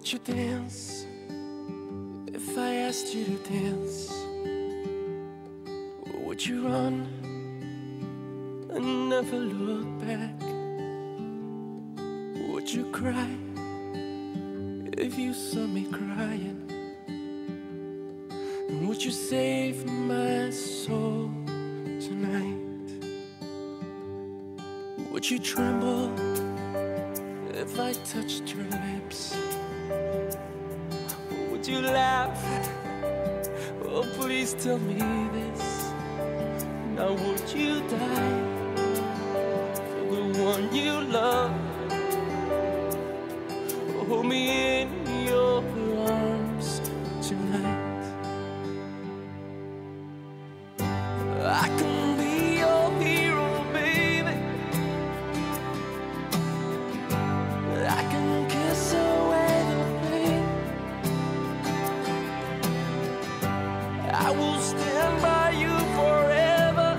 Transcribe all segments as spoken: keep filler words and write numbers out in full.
Would you dance if I asked you to dance? Or would you run and never look back? Would you cry if you saw me crying? And would you save my soul tonight? Would you tremble if I touched your lips? Or would you laugh? Oh, please tell me this. Now would you die for the one you love? Or hold me in your arms tonight? I can be your hero, baby. I can kiss away the pain. I will stand by you forever.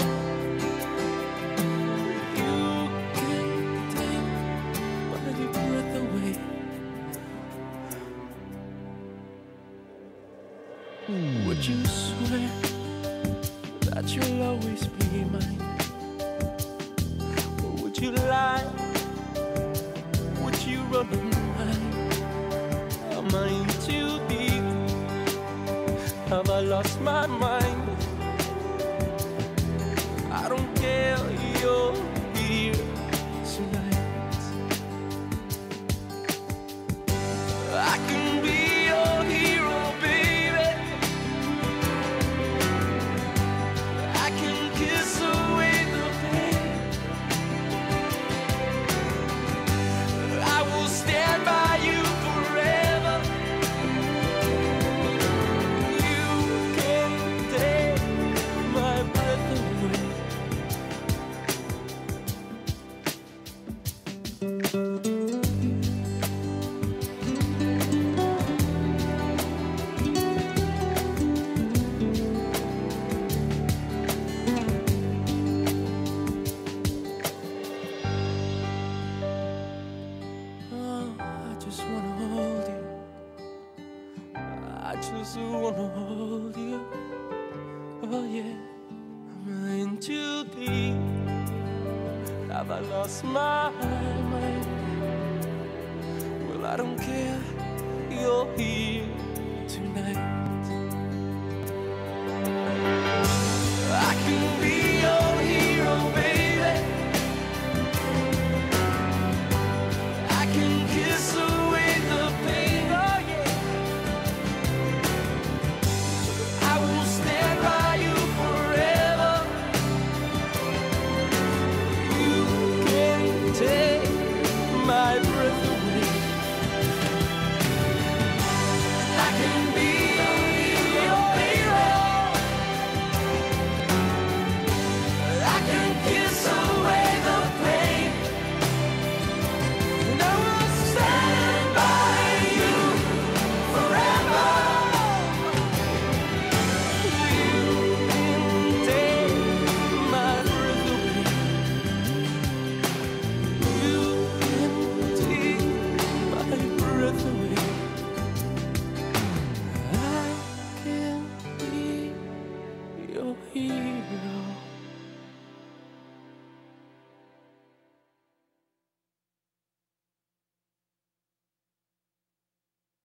You can take my breath away. Would you swear that you'll always be mine? Or would you lie? Would you run and hide? Am I in too deep? Have I lost my mind? I don't care, you're here tonight. I can be your hero, baby. I can kiss away the pain. I will stand by you forever. You can take my breath away. Oh, I just wanna hold you. I just wanna hold you. Oh yeah, am I in too deep? Have I lost my mind? Well, I don't care, you're here tonight. I can be your hero, baby. I can kiss away the pain, oh yeah. I will stand by you forever. You can take my breath away. I can be your hero. I can kiss away the pain. And I will stand by you forever. You can take my breath away. You can take my breath away. I can be your hero.